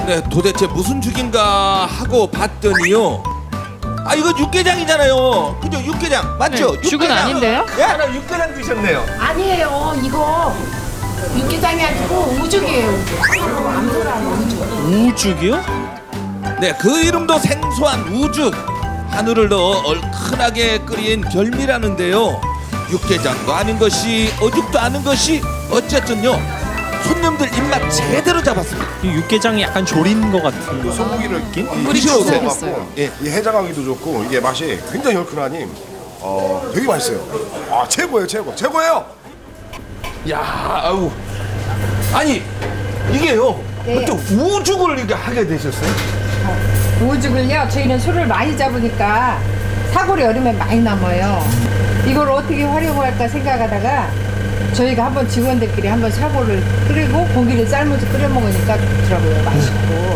그래 도대체 무슨 죽인가 하고 봤더니요. 아 이거 육개장이잖아요. 그죠? 육개장 맞죠? 네, 죽은 아닌데요? 예? 하나 육개장 드셨네요. 아니에요. 이거 육개장이 아니고 우죽이에요. 우죽이요? 네, 그 이름도 생소한 우죽. 한우를 넣어 얼큰하게 끓인 별미라는데요. 육개장도 아닌 것이 어죽도 아닌 것이 어쨌든요. 손님들 입맛 제대로 잡았습니다. 이 육개장이 약간 조린 것 같은 그 소고기를 물이 드셔보세요. 예, 이 해장하기도 좋고 이게 맛이 굉장히 얼큰하니 되게 맛있어요. 아 최고예요, 최고예요. 야, 아우. 아니 이게요. 네. 또 우죽을 이렇게 하게 되셨어요? 우죽을요, 저희는 술을 많이 잡으니까 사골이 여름에 많이 남아요. 이걸 어떻게 활용할까 생각하다가 저희가 한번 직원들끼리 한번 사골을 끓이고 고기를 삶아서 끓여 먹으니까 좋더라고요. 맛있고.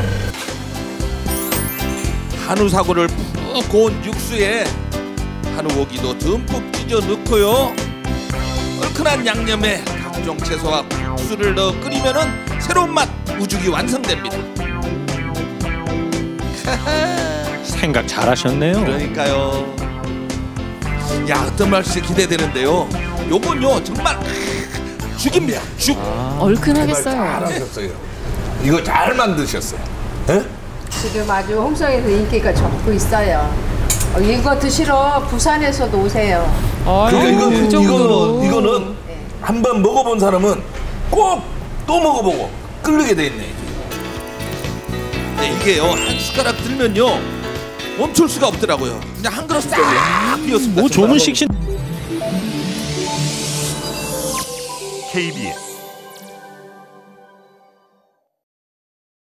한우 사골을 푹 고운 육수에 한우 고기도 듬뿍 찢어 넣고요. 얼큰한 양념에 각종 채소와 국수를 넣어 끓이면은 새로운 맛 우죽이 완성됩니다. 생각 잘하셨네요. 그러니까요. 야 어떤 맛이 기대되는데요. 요건요 정말 죽입니다. 죽. 얼큰하겠어요. 잘하셨어요. 이거 잘 만드셨어요. 에? 지금 아주 홍성에서 인기가 좋고 있어요. 이거 드시러 부산에서도 오세요. 그러니까 그 정도로. 이거는 한번 먹어본 사람은 꼭 또 먹어보고 끌리게 돼 있네. 네, 이게요 한 숟가락 들면요 멈출 수가 없더라고요. 그냥 한 그릇 싹 비웠습니다. 뭐 좋은 식신. KBS